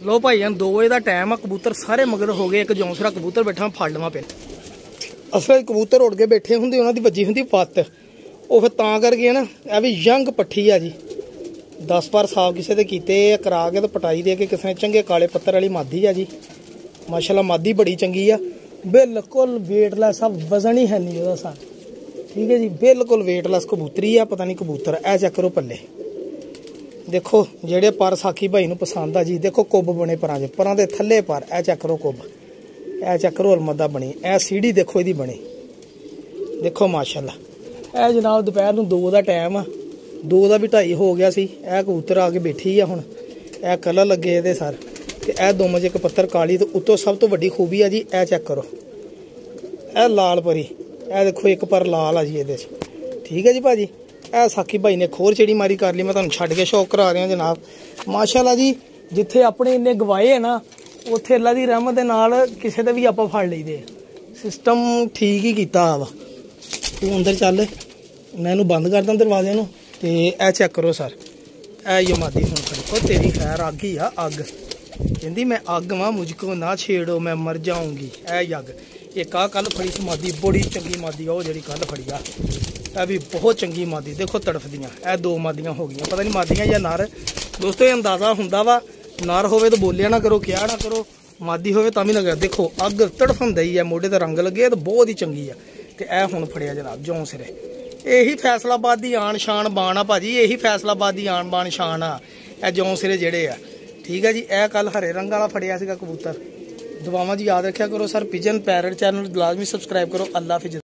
लो भाई जान 2 बजे का टाइम है, कबूतर सारे मगर हो गए। एक जौंसरा कबूतर बैठा फड़ लवां पे। असल कबूतर उड़ के बैठे होंगे, उन्होंने बजी होंगी पत्त, वो फिर तां करके ना यह भी यंग पट्ठी है जी। 10 बार साफ किसी के कीते करा के तो पटाई दे के किसी ने चंगे काले पत्तर वाली मादी है जी। माशाल्लाह मादी बड़ी चंगी आ, बिल्कुल वेटलैस आ, वजन ही है नहीं वह सर। ठीक है जी, बिल्कुल वेटलैस कबूतरी आ, पता नहीं कबूतर ऐ चेक करो पल्ले। देखो जेड़े पर साखी भाई नूं पसंद आ जी। देखो कुब बने परां दे थल्ले पर, ऐ चेक करो कुब, ऐ चेक करो अलमदा बनी, ऐ सीढ़ी देखो इहदी बनी। देखो माशाल्लाह ऐ जनाब दोपहर नूं 2 का टाइम आ, 2 का भी 2:30 हो गया सी। ऐ कबूतर आके बैठी है हुण, ऐ कलर लगे इहदे सर ते ऐ दुम च एक पत्तर काली ते उत्तों सब तो वड्डी खूबी है जी। ऐ चेक करो ऐ लाल परी, ऐ देखो एक पर लाल आ जी इहदे च। ठीक है जी भाजी, ऐ साकी भाई ने खोर चिड़ी मारी कर ली। मैं तुहानूं छड्ड के शौक करा रहा जनाब। माशाल्लाह जी जिथे अपने इन्ने गवाए है ना, उत्थे अल्लाह दी रहमत दे नाल किसे दे भी आपां फड़ लईदे। सिस्टम ठीक ही कीता वा। तू अंदर चल, मैं इहनूं बंद करदा दरवाजे नूं ते ऐ चेक करो सर। ऐ यो मादी हुण खड़ी, तेरी खैर अग ही आ, अग कहंदी मैं अग वां, मुझको ना छेड़ो मैं मर जाऊंगी। ऐ अग एक आ कल फड़ी सी मादी, बड़ी चंगी मादी आ, जिहड़ी कल फड़ी आ, ऐ भी बहुत चंगी मादी। देखो तड़फदियां, ऐ 2 मादियां हो गई, पता नहीं मादियां या नर। दोस्तों ये अंदाजा हुंदा वा, नर होवे तो बोलिया ना करो, क्या ना करो, मादी होवे तां भी ना करो। देखो अग तड़फंदा ही है, मोढे ते रंग लगे तो बहुत ही चंगी है। ते ऐ हुण फड़िया जनाब जौं सिरे। यही फैसलाबाद की आन शान बान आ भाजी, यही फैसलाबाद की आन बान शान आ, ऐ जौं सिरे जेड़े आ। ठीक है जी, ऐ कल हरे रंग वाला फड़िया सीगा कबूतर। दुआवां जी याद रखा करो सर। पिजन पैरट चैनल लाजमी सबसक्राइब करो। अल्लाह हाफिज़।